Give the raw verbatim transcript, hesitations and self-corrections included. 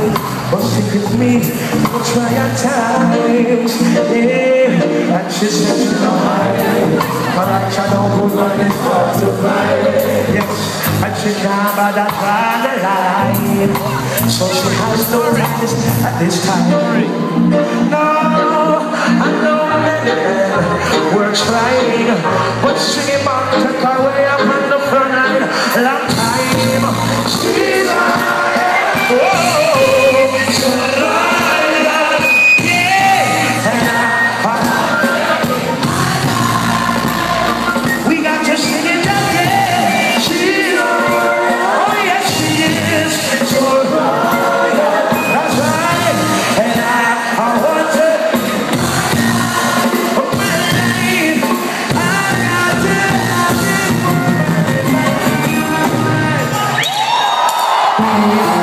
but stick with me, don't try at times. Yeah, and she said you know I but I cannot go on and hard to find. Yes, and she can't bother trying the line, so she has no rest at this time. No, I know that works right, but singing back to her way up on the front line. Long time, she's alive. Whoa, she's alive. Yeah, and I, I, we got to sing it again. She's alive. Oh yes, she is. She's alive. That's right. And I, I want to believe. I got to have it.